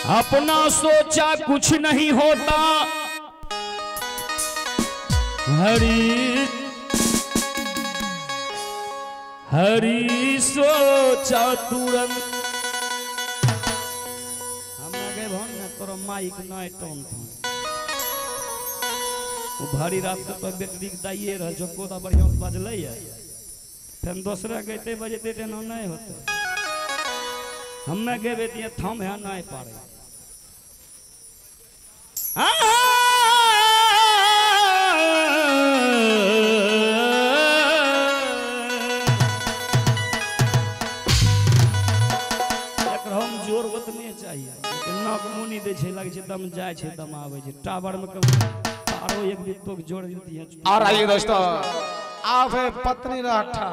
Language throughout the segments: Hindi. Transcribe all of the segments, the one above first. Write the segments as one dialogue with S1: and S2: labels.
S1: अपना सोचा कुछ नहीं होता, हरी हरी सोचा तुरंत। हम गए भन न तोरा माइक नहीं टोन वो भारी रात तो बेटी दाइए रह जो कोदा बढ़िया बजले है फिर दूसरा कहते बजते तेना नहीं होता। हमें गए बेटिया थम है नहीं पारे जोर उतने चाहिए नाक मुनी दे छे लगे छे दम जाए छे दम आवे छे टावर में तारो एक बित्तो के जोड़ देती है।
S2: और आइए दोस्तों आप है पत्नी राठा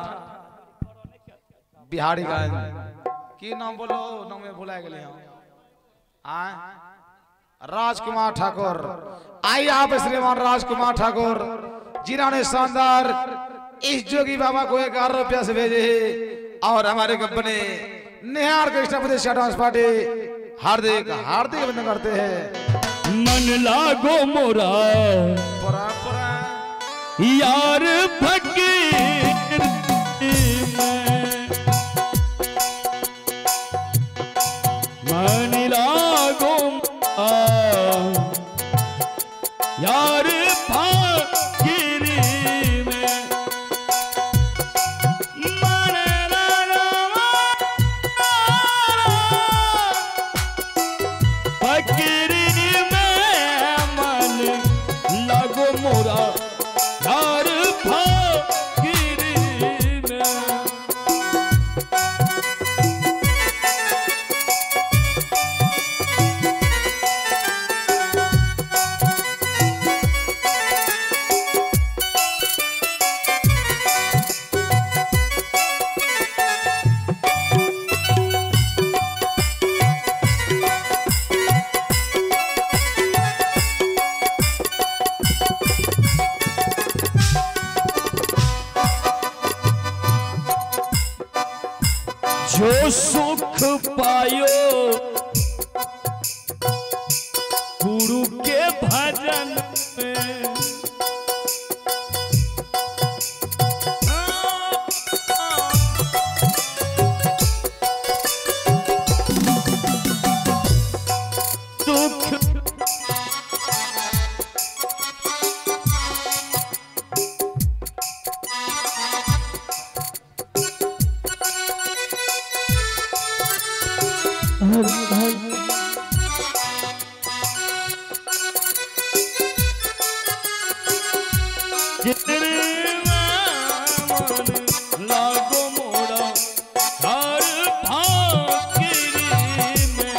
S2: बिहारी गायन की नाम बोलो नाम में भुला गए हैं राजकुमार ठाकुर। आइए आप श्रीमान राजकुमार ठाकुर जिन्होंने शानदार इस जोगी बाबा को 11 रुपया से भेजे और हमारे company Nihar Krishna Pradesh dance party हार्दिक हार्दिक अभिनंदन करते हैं।
S1: मन लागो मोरा
S2: पुरा पुरा
S1: यार फकीर मन लागो यार फकीर में मन फकीर में मन लागो मोरा यार फकीर में। जो सुख पायो गुरु के भजन में दुख लागो मोड़ा हर फकीर में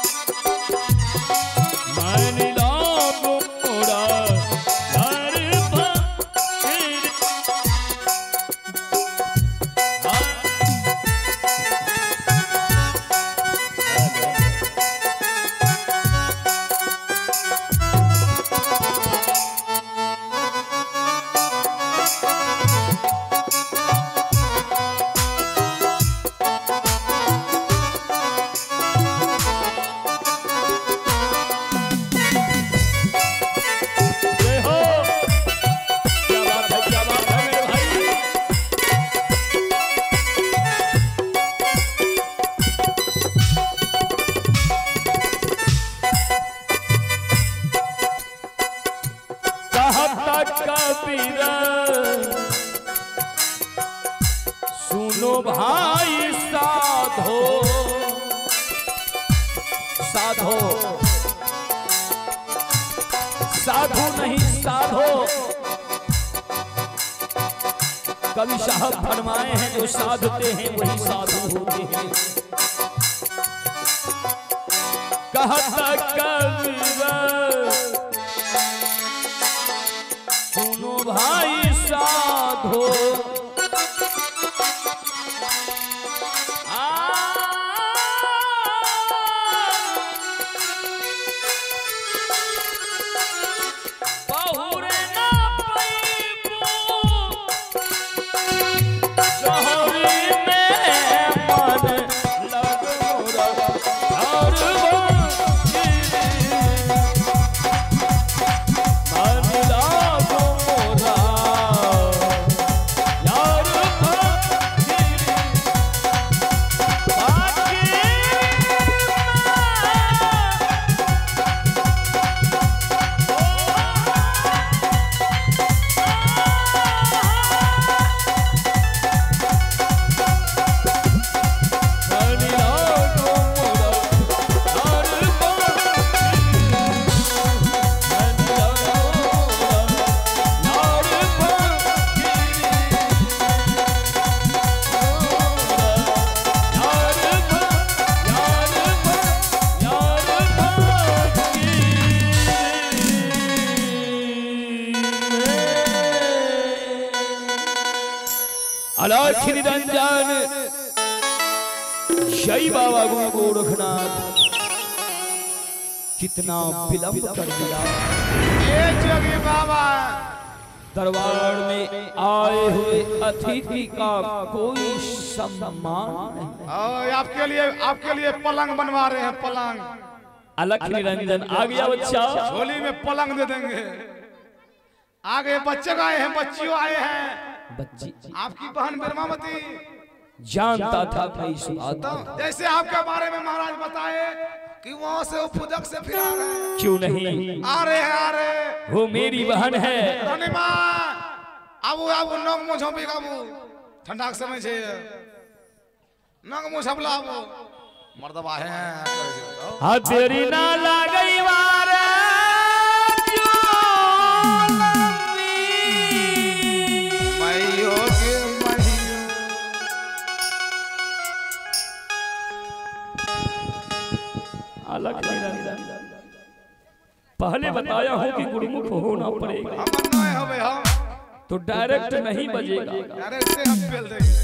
S1: मन लागो मोड़ा हर फकीर कबीरा सुनो भाई साधो साधो साधु नहीं साधो। कवि साहब फरमाए हैं जो साधते हैं वही साधु होते हैं। कहता कबीरा सुनो भाई साधो बहुरे ना पैबो शहरी में मन लगो और अलख निरंजन जय बाबा गुरु गोरखनाथ कितना विलंब कर दिया।
S2: ये जोगी बाबा
S1: दरबार में आए हुए अतिथि का कोई सम्मान नहीं।
S2: आपके लिए पलंग बनवा रहे हैं, पलंग।
S1: अलख निरंजन आ गया बच्चा,
S2: झोली में पलंग दे देंगे। आगे बच्चे आए हैं, बच्चियों आए हैं।
S1: बच्ची
S2: आपकी बहन बिरमावती
S1: जानता था मैं इस बात
S2: तो जैसे आपके बारे में महाराज बताए कि वहाँ से वो फुदक से फिर आ रहे हैं।
S1: क्यों नहीं
S2: आ रहे हैं, आ रहे।
S1: वो मेरी बहन है।
S2: रानीमा आबू आबू नग मुझो भी आबू ठंडा के समय छे नग मुझ हबला आबू मर्दबा है।
S1: हाँ तेरी ना लगई वारे
S2: मैयो के मैयो
S1: अलख निरंजन पहले बताया हूँ कि गुरुमुख होना पड़ेगा,
S2: हम नहीं होवे हम
S1: तो डायरेक्ट नहीं बजेगा।
S2: डायरेक्ट से हम फेल देंगे।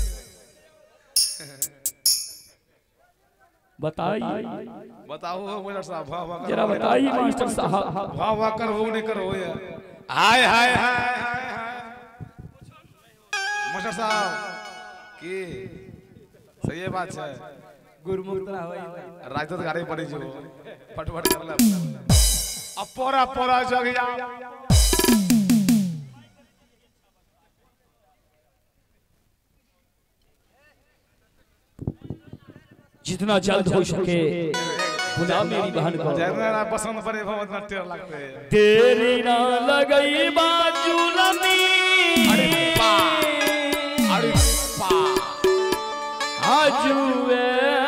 S1: बताइए
S2: बताओ मास्टर साहब, वाह वाह
S1: जरा बताइए मास्टर साहब।
S2: वाह वाह कर वो नहीं करो यार। हाय हाय हाय हाय हाय मास्टर साहब की सही बात है।
S1: गुरुमुख
S2: राजदूत गाड़ी पड़ी जो फटफट कर ले अब पोरा पोरा जग जा।
S1: जितना जल्द हो सके बुला मेरी बहन को।
S2: जरा पसंद पड़े बहुत ना टेर लगते हैं।
S1: तेरी ना लगई बाजू लमी
S2: अरे पा अरे पा
S1: आजुए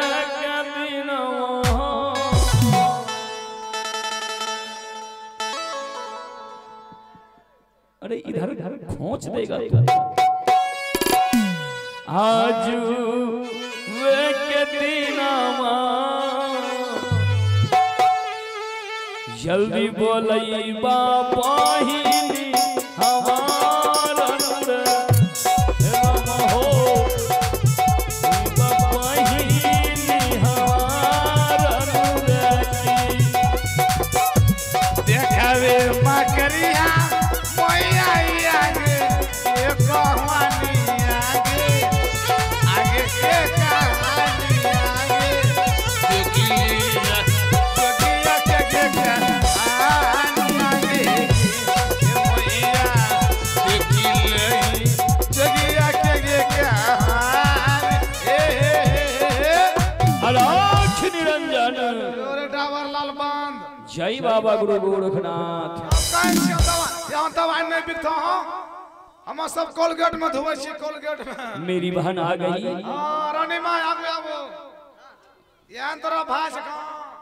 S1: अरे इधर इधर खोच देगा आज वे के दीनामा जल्दी बोलई बापा ही हमारा हो बापा ही हमारा
S2: देखावे मकरिया मैया आगे ये कहानी आगे आगे के कहानी आगे जोगिया जोगिया के कहानी आगे मैया देखिले जोगिया के कहानी
S1: अलख निरंजन
S2: रे डावर लाल बांध
S1: जय बाबा गुरु गोरखनाथ।
S2: यहाँ दवाई नहीं बिकता हूँ। हम सब कोलगेट में धोवे छी, कोलगेट में।
S1: मेरी बहन आ गई।
S2: रानी माँ आ गया वो यहाँ तरह भाज का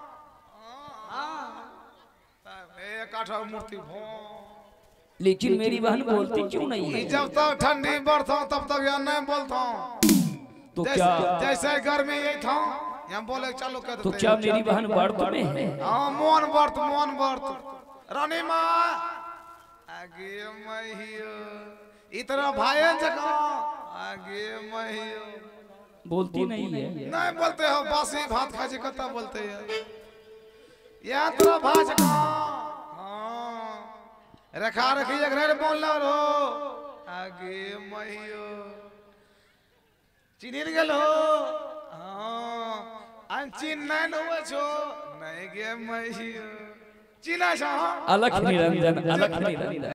S2: एक आठ मूर्ति भो।
S1: लेकिन मेरी बहन बोलती क्यों नहीं है?
S2: जब तक ठंडी बढ़ता हूँ तब तक यहाँ नहीं बोलता हूँ।
S1: तो क्या
S2: जैसे गर्मी यही था यहाँ बोले चालू कर देते।
S1: तो क्या मेरी बहन व्रत में है?
S2: हाँ मोन व्रत रानी माँ आगे महियो इतना भाई जगह आगे महियो
S1: बोलती नहीं है।
S2: नहीं बोलते हो बासी भात खाजी कता बोलते हैं यहाँ तेरा भाई जगह। हाँ रखा रखी जगह बोलना रो आगे महियो चिन्ह गेलो। हाँ अंचिन नहीं हुआ छो नहीं गे महियो चिना छो।
S1: अलख निरंजन अलख निरंजन।